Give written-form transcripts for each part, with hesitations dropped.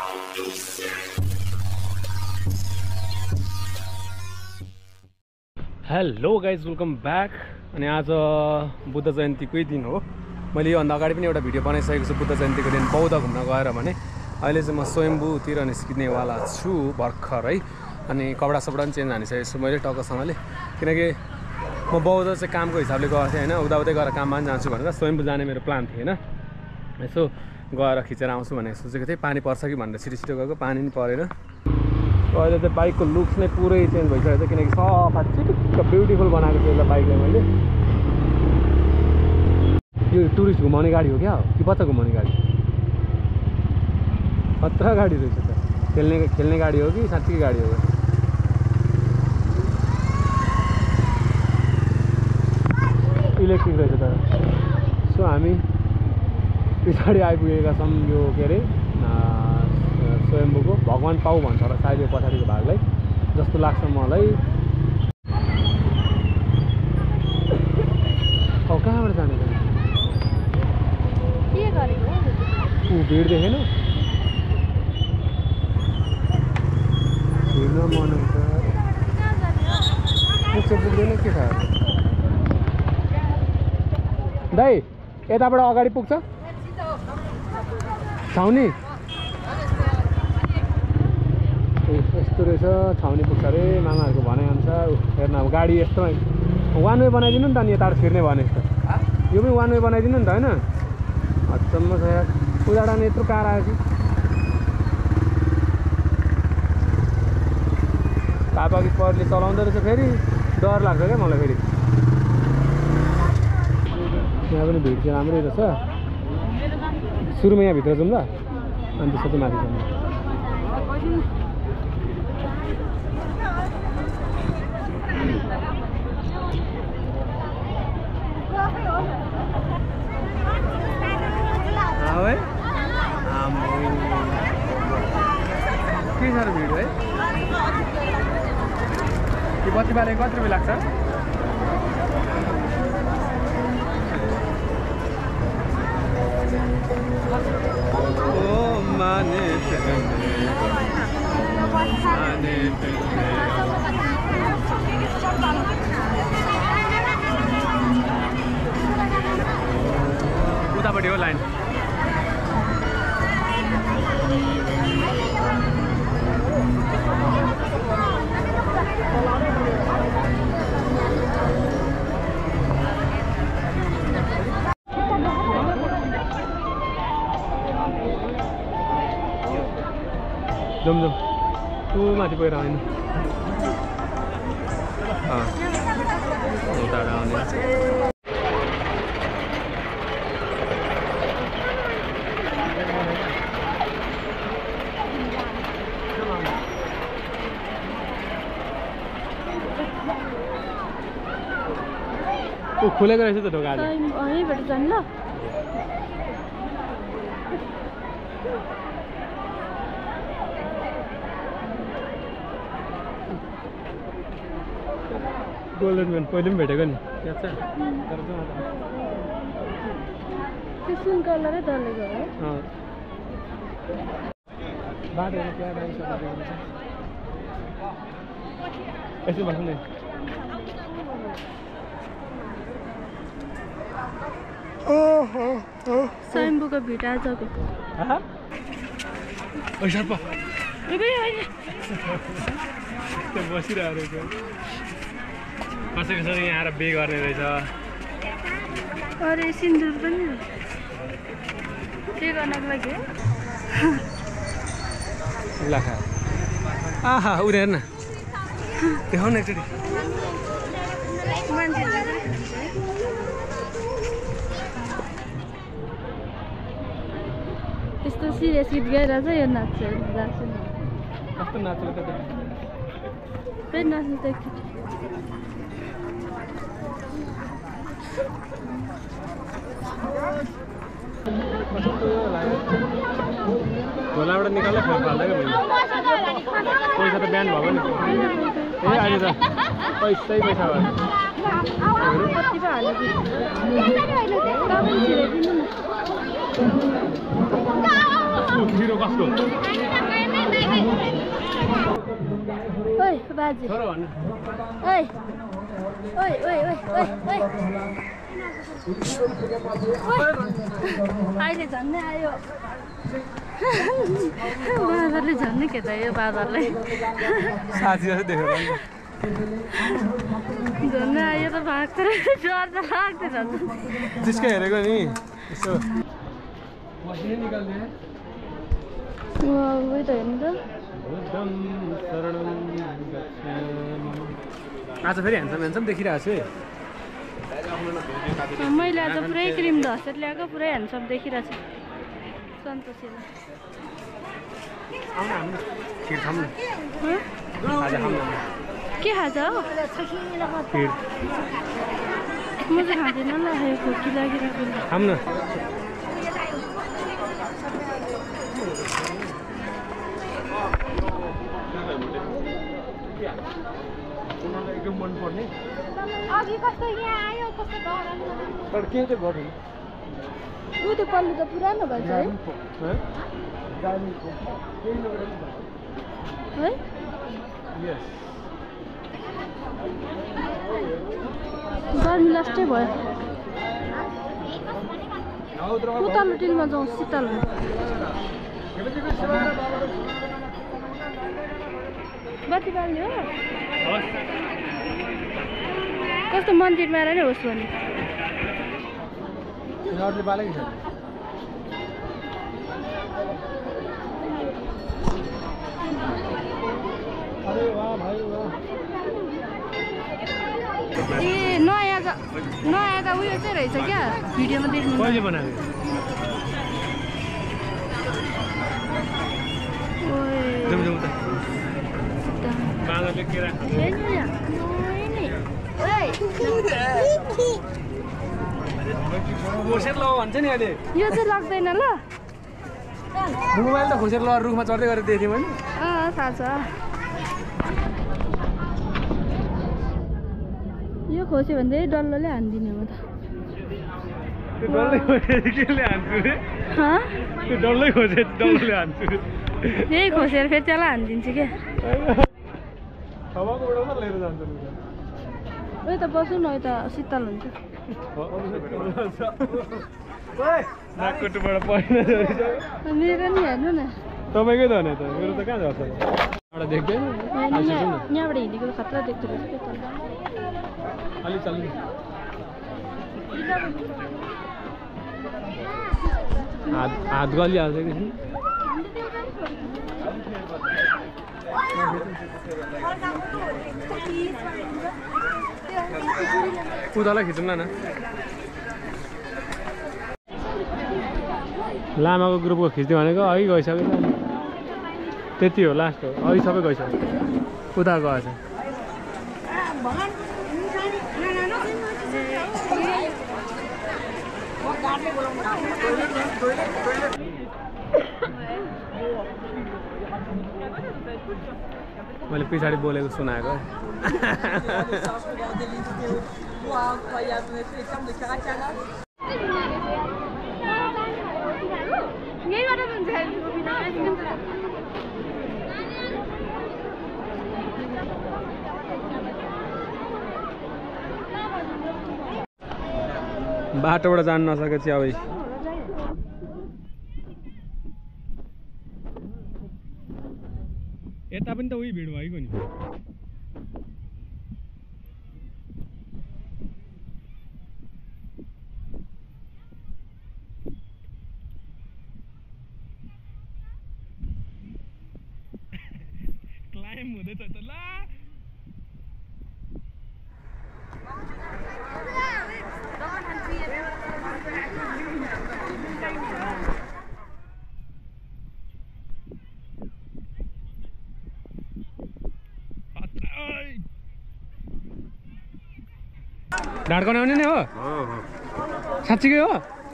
Hello guys welcome back. अनि आज बुद्ध जयन्तीकै दिन हो। मैले योभन्दा अगाडि पनि एउटा भिडियो बनाइसकेको छु बुद्ध जयन्तीको दिन बौद्ध घुम्न गएर भने। अहिले चाहिँ म स्वयम्भूतिर निस्किनेवाला छु भर्खर है। अनि कपडा सपडा पनि चेन्ज हानिसकेको छु मैले टक्कसँगले, किनकि म बौद्ध चाहिँ कामको हिसाबले गएको थिएँ होइन। उदाउदै गएर काममा पनि जान्छु भनेर स्वयम्भू जाने मेरो प्लान थियो होइन। यसो गएर खिचेर आउँछु भनेर सोचेको थिएँ। पानी पर्छ कि भनेर छिटो छिटो गएको, पानी पनि परेन। अहिले चाहिँ बाइकको लुक्स नै पुरै चेन्ज भइसकेको छ, किनकि सफा चिटिक्क ब्युटिफुल बनाएको छु यसलाई बाइकलाई मैले। यो टुरिस्ट घुमाउने गाडी हो क्या कि बच्चा घुमाउने गाडी? खतरा गाडी रहेछ त। खेल्ने गाडी हो कि साँच्चीकै गाडी हो? इलेक्ट्रिक रहेछ त। सो हामी पछाडि आइपुगेका छौँ यो के अरे स्वयम्भूको भगवान पाउ भन्छ होला सायद यो पछाडिको भागलाई जस्तो लाग्छ मलाई। कहाँबाट जाने भिड देखेन? हिँड्न मन हुन्छ, पुग्छ पुग्दैन के थाहा। दाइ यताबाट अगाडि पुग्छ छाउनी? यस्तो रहेछ छाउनी पुग्छ अरे मामाहरूको भनाइअनुसार। हेर्न अब गाडी यस्तो वान वे बनाइदिनु नि त। अनि यताबाट छिर्ने भने जस्तो यो पनि वान वे बनाइदिनु नि त होइन? हदसम्म छ यार। उदाहरण यत्रो कार आयो कि तापकि परले चलाउँदो रहेछ फेरि डर लाग्छ क्या मलाई फेरि। यहाँ पनि भिड चाहिँ राम्रै रहेछ। सुरुमा यहाँ भित्र जाउँ ल, अनि त्यसपछि माथि जाउँ। के साह्रो भिड है। यो बत्ती बाले कति रुपियाँ लाग्छ? उतापट्टि हो लाइन। जाउँ ऊ माथि गएर आउने उता आउने। खुलेको रहेछ त ढोका यहीँबाट जानु ल। गोल्डन म्यान पहिले पनि भेटेको नि याद छ? त्यो सुन कलरै दलेको हो। बाटोहरू क्या दामी छ यसो बस्नु नि। स्वयम्भूको भिड आजको बसिरहेको रहेछ कसै कसरी यहाँ आएर बे गर्ने रहेछ। अरे सिन्दुर पनि के गर्नको लागि लाखा आहा उयो हेर्न देखाउन एकचोटि। त्यस्तो सिरियस गीत गाइरहेछ यो नाच्छ। कस्तो नाच्छ त फेरि नाच्नु त एकचोटि। झोलाबाट निकाल्दै फाल्दैन पैसा त बिहान भएको नि। ए अहिले त पैसै पैसा भयो। जिरो कस्तो ओइ बाजे छोरो भन्नु ओइ ओइ ओइ ओइ ओइ ओइ अहिले झन्नै आयो बाँदरले झन्नै के त यो बाँदरले साथी जस्तो देखेर झन्नै आयो त भाग्छ डर त लाग्छ झन् त्यसकै हेरेको नि यसो मसिनै निकाल्दे उयो त हेर्नु त बुद्धं शरणं गच्छामि आज फेरि ह्यान्डसम देखिरहेको छु है मैले आज पुरै क्रिम धसेर ल्याएको पुरै ह्यान्डसम देखिरहेको छु सन्तोषीलाई आउन हामी खिर खाऊँ न आज खाऊँ न के खान्छ हो खिर म चाहिँ खाँदिनँ ल खोकी लागिरहेको खाऊँ न एकदम मन पर्ने अघि कस्तो यहाँ आयो कस्तो डराउनु तर के चाहिँ गर्नु ऊ त्यो पल्लो त पुरानो भएछ है है गर्मी लास्टै भयो उताल्लो टिलमा जाउँ शीतल बत्ती बाल्ने हो कस्तो मन्दिरमा आएर नै होस् भने यिनीहरूले बालेको छ अरे वाह भाइ वाह ए नयाँ त उयो चाहिँ रहेछ क्या भिडियोमा देख्नु कहिले बनाएको जाउँ जाउँ त बाँदरले के राख्छ खोसेर लगाऊ भन्छ नि अहिले यो चाहिँ लाग्दैन ल मोबाइल त खोसेर लगाएर रुखमा चढ्दै गरेर देखेँ मैले थाहा छ यो खोस्यो भने चाहिँ डल्लोले हानिदिने हो त त्यो डल्लै खोसेर केले हान्छु रे त्यो डल्लै खोसेर डल्लोले हान्छु यही खोसेर फेरि त्यसलाई हानिदिन्छु क्या हावाको उडाउँदा लिएर जान्छ उयो त बस्नु न यता शीतल हुन्छ नाककोटबाट पहिना मेरो नि हेर्नु न तपाईँकै त भने त मेरो त कहाँ झर्छ एउटा देख्दैन यहाँबाट हिँडेको खतरा देख्दो रहेछ क्या त अलिक चल्नु हात गलिहाल्छ कि उतालाई खिचौँ न लामाको ग्रुपको खिच्ने भनेको अघि गइसक्यो त त्यति हो लास्ट हो अघि सबै गइसक्यो उता गएछ मैले पछाडि बोलेको सुनाएको बाटोबाट जान नसकेपछि अब यता पनि त उही भिड भएको नि क्लाइम हुँदैछ त ल ढाडको आउने नै हो साँच्चीकै हो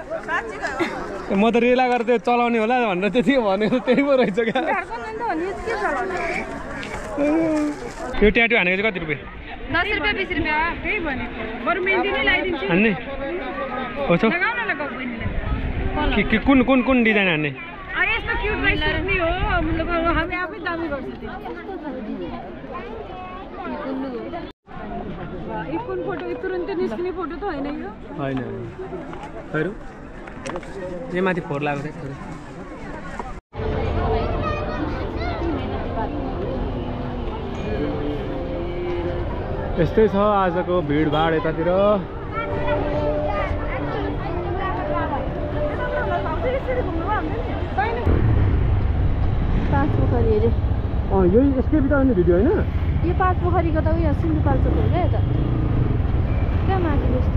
म त रेला गरेर त्यो चलाउने होला भनेर त्यति भनेको त्यही पो रहेछ क्या यो ट्याटु हानेको चाहिँ कति रुपियाँ 10 रुपियाँ 20 रुपियाँ त्यही भनेको बरु मेहन्दी नै लगाइदिन्छु हान्ने हो छ लगाउन लगाऊ बहिनीले कुन कुन कुन डिजाइन हान्ने यस्तो क्युट राइस नि हो मतलब हामी आफै दामी गर्छ इफोन फोटो तुरुन्तै निस्किने फोटो त होइन यो होइन हैन यो माथि फोहोर लागेको थियो यस्तै छ आजको भिडभाड यतातिर पाँच पोखरी अरे यो यसकै बिताउने भिडियो होइन यो पाँच पोखरीको त उयो सिन्धुपाल्चोक हो क्या यता कहाँ माथि जस्तो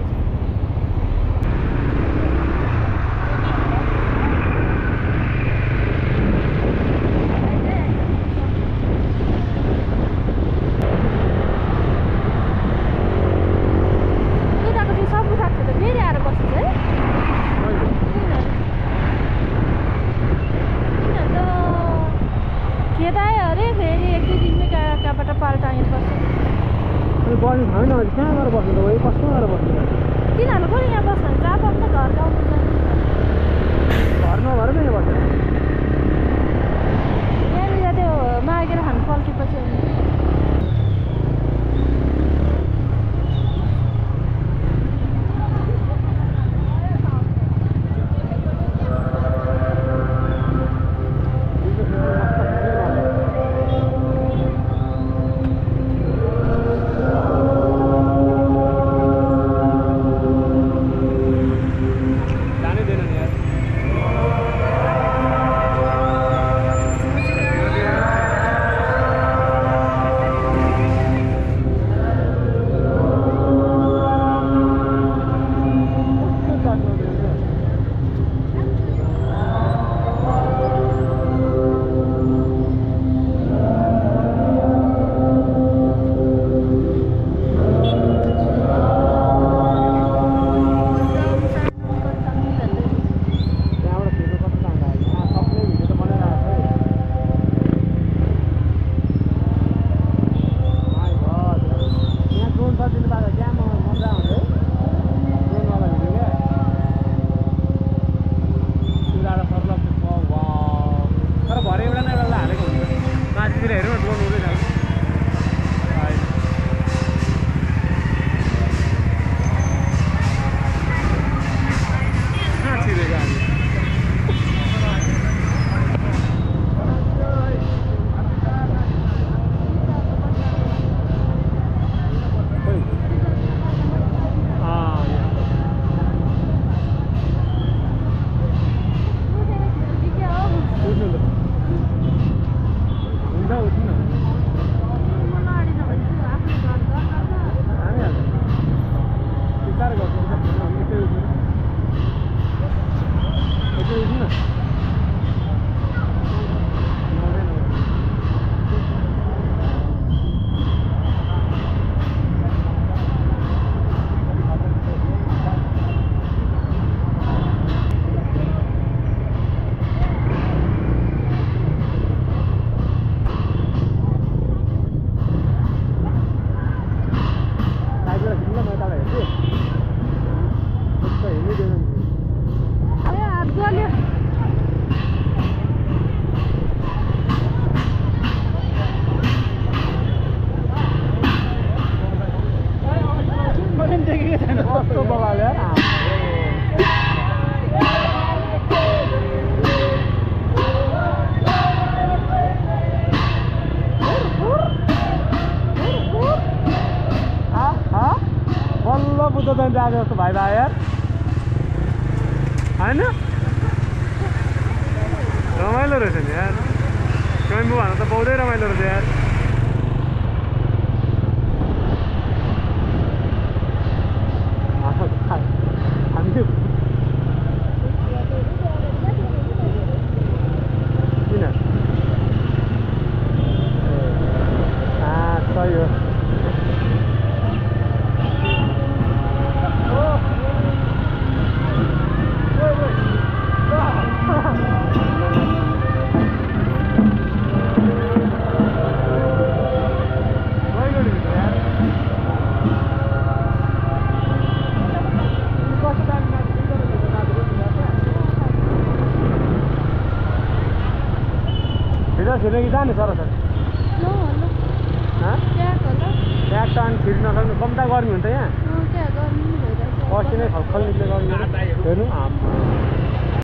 बस्नु छैन कहाँ गएर बस्नु त कस्तो गएर बस्नु तिनीहरू पनि यहाँ बस्नु जहाँ बस्नु घर गाउनु घर नभएर पनि यहाँ बस्छ यहाँनिर त्यो मागेर खानु फल्केपछि बुद्ध जयन्ती आज जस्तो भाइ भाइ यार होइन रमाइलो रहेछ नि यार स्वयम्भू भन्न त बहुतै रमाइलो रहेछ यार सही हो भित्र छिर्ने कि जाने सर ल ल ट्याग होला ट्याग त अनि छिर्न नसक्नु कम्ता गर्मी हुन्छ यहाँ त्यहाँ गर्मी भइरहेछ पसिनै खलखल निक्ले गर्मी हेर्नु